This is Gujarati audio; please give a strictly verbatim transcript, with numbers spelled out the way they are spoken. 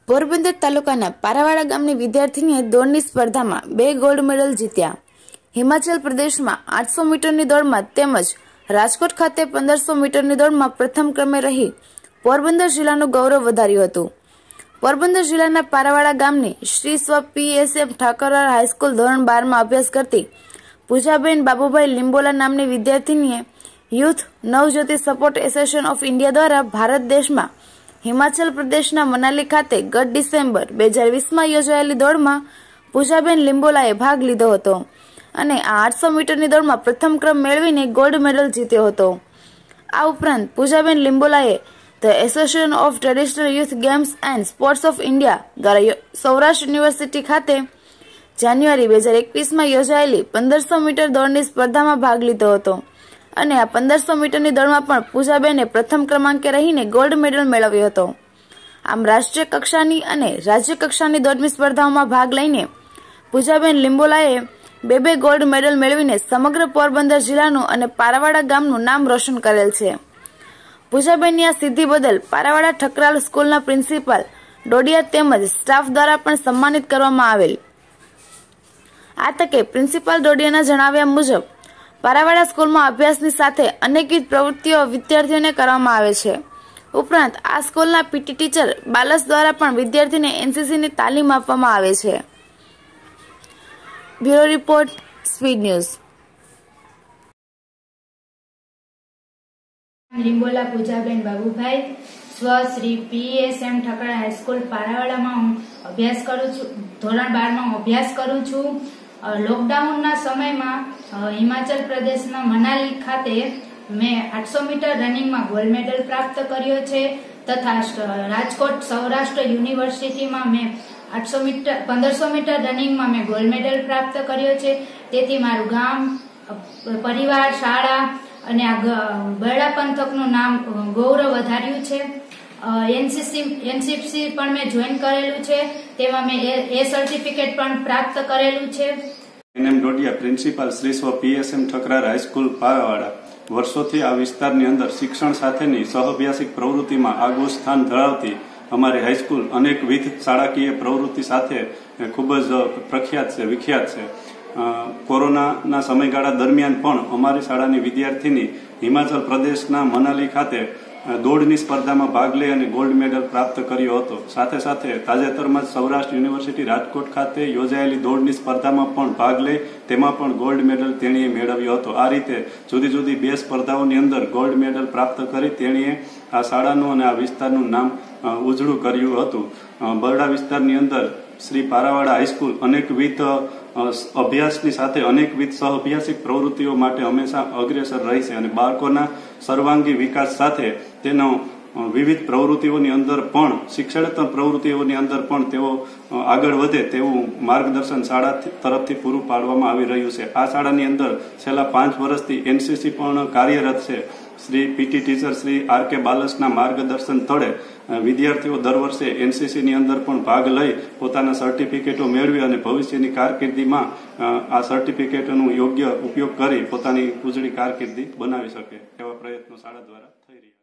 પોરબંદર તાલુકાના પારાવાડા ગામની વિદ્યાર્થીનીએ દોડની સ્પર્ધામાં બે ગોલ્ડ મેડલ જીત્યા। હિમાચલ પ્રદેશમાં આઠસો મીટરની દોડમાં તેમજ રાજકોટ ખાતે પંદરસો મીટરની દોડમાં પ્રથમ ક્રમે રહી પોરબંદર જિલ્લાનું ગૌરવ વધાર્યું હતું। પોરબંદર જિલ્લાના પારાવાડા ગામની શ્રી સ્વ પીએસએમ ઠાકરવાડ હાઈસ્કૂલ ધોરણ બારમાં અભ્યાસ કરતી પૂજાબેન બાબુભાઈ લીંબોલા નામની વિદ્યાર્થીનીએ youth Navjyoti support association of India દ્વારા ભારત દેશમાં હિમાચલ પ્રદેશના મનાલી ખાતે ગત ડિસેમ્બર બે હજાર વીસમાં યોજાયેલી દોડમાં પૂજાબેન લીંબોલાએ ભાગ લીધો હતો અને આ આઠસો મીટરની દોડમાં પ્રથમ ક્રમ મેળવીને ગોલ્ડ મેડલ જીત્યો હતો। આ ઉપરાંત પૂજાબેન લીંબોલાએ the association of traditional youth games and sports of India દ્વારા સૌરાષ્ટ્ર યુનિવર્સિટી ખાતે જાન્યુઆરી બે હજાર એકવીસમાં યોજાયેલી પંદરસો મીટર દોડની સ્પર્ધામાં ભાગ લીધો હતો અને આ પંદરસો મીટરની દોડમાં પણ પૂજાબેને પ્રથમ ક્રમાંકે રહીને ગોલ્ડ મેડલ મેળવ્યો હતો। આમ રાષ્ટ્રીય કક્ષાની અને રાજ્ય કક્ષાની દોડની સ્પર્ધાઓમાં ભાગ લઈને પૂજાબેન લીંબોલાએ બે બે ગોલ્ડ મેડલ મેળવીને સમગ્ર પોરબંદર જિલ્લાનું અને પારાવાડા ગામનું નામ રોશન કરેલ છે। પૂજાબેનની આ સિદ્ધિ બદલ પારાવાડા ઠકરાલ સ્કૂલના પ્રિન્સિપાલ ડોડિયા તેમજ સ્ટાફ દ્વારા પણ સન્માનિત કરવામાં આવેલ। આ તકે પ્રિન્સિપાલ ડોડિયાના જણાવ્યા મુજબ પારાવાડા સ્કૂલમાં અભ્યાસની સાથે અનેકવિધ પ્રવૃત્તિઓ વિદ્યાર્થીઓને કરવામાં આવે છે। ઉપરાંત આ સ્કૂલના પીટી ટીચર બાલસ દ્વારા પણ વિદ્યાર્થીને એનસીસીની તાલીમ આપવામાં આવે છે। Bureau report speed news. Limbola Poojaben Babubhai સ્વ શ્રી પીએસએમ ઠકરાલ હાઈસ્કૂલ પારાવાડામાં હું અભ્યાસ કરું છું ધોરણ બારમાં અભ્યાસ કરું છું। લોકડાઉનના સમયમાં હિમાચલ પ્રદેશના મનાલી ખાતે મેં આઠસો મીટર રનિંગમાં ગોલ્ડ મેડલ પ્રાપ્ત કર્યો છે તથા રાજકોટ સૌરાષ્ટ્ર યુનિવર્સિટીમાં મેં આઠસો મીટર પંદરસો મીટર રનિંગમાં મેં ગોલ્ડ મેડલ પ્રાપ્ત કર્યો છે। તેથી મારું ગામ પરિવાર શાળા અને આ બરડા પંથકનું નામ ગૌરવ વધાર્યું છે। એનસીસી એનસીસી પણ મેં જોઈન કરેલું છે તેમાં મેં એ સર્ટિફિકેટ પણ પ્રાપ્ત કરેલું છે। એનએમ ડોડિયા પ્રિન્સિપાલ શ્રી સ્વ પીએસએમ ઠકરાલ હાઈસ્કૂલ પારાવાડા વર્ષોથી આ વિસ્તારની અંદર શિક્ષણ સાથેની સહઅભ્યાસિક પ્રવૃત્તિમાં આગવું સ્થાન ધરાવતી અમારી હાઈસ્કૂલ અનેકવિધ શાળાકીય પ્રવૃત્તિ સાથે ખૂબ જ પ્રખ્યાત છે વિખ્યાત છે। કોરોનાના સમયગાળા દરમિયાન પણ અમારી શાળાની વિદ્યાર્થીની હિમાચલ પ્રદેશના મનાલી ખાતે દોડની સ્પર્ધામાં ભાગ લઈ અને ગોલ્ડ મેડલ પ્રાપ્ત કર્યો હતો। સાથે સાથે તાજેતરમાં જ સૌરાષ્ટ્ર યુનિવર્સિટી રાજકોટ ખાતે યોજાયેલી દોડની સ્પર્ધામાં પણ ભાગ લઈ તેમાં પણ ગોલ્ડ મેડલ તેણીએ મેળવ્યો હતો। આ રીતે જુદી જુદી બે સ્પર્ધાઓની અંદર ગોલ્ડ મેડલ પ્રાપ્ત કરી તેણીએ આ શાળાનું અને આ વિસ્તારનું નામ ઉજળું કર્યું હતું। બરડા વિસ્તારની અંદર શ્રી પારાવાડા હાઈસ્કૂલ અનેકવિધ અભ્યાસની સાથે અનેકવિધ સહઅભ્યાસિક પ્રવૃત્તિઓ માટે હંમેશા અગ્રેસર રહી છે અને બાળકોના સર્વાંગી વિકાસ સાથે તેનો વિવિધ પ્રવૃત્તિઓની અંદર પણ શિક્ષણેતર પ્રવૃત્તિઓની અંદર પણ તેઓ આગળ વધે તેવું માર્ગદર્શન શાળા તરફથી પૂરું પાડવામાં આવી રહ્યું છે। આ શાળાની અંદર છેલ્લા પાંચ વર્ષથી એનસીસી પણ કાર્યરત છે। Shri PT teacher Shri R K બાલસના માર્ગદર્શન તળે વિદ્યાર્થીઓ દર વર્ષે એનસીસીની અંદર પણ ભાગ લઈ પોતાના સર્ટિફિકેટો મેળવી અને ભવિષ્યની કારકિર્દીમાં આ સર્ટિફિકેટોનો યોગ્ય ઉપયોગ કરી પોતાની ઉજળી કારકિર્દી બનાવી શકે એવા પ્રયત્નો શાળા દ્વારા થઈ રહ્યા છે।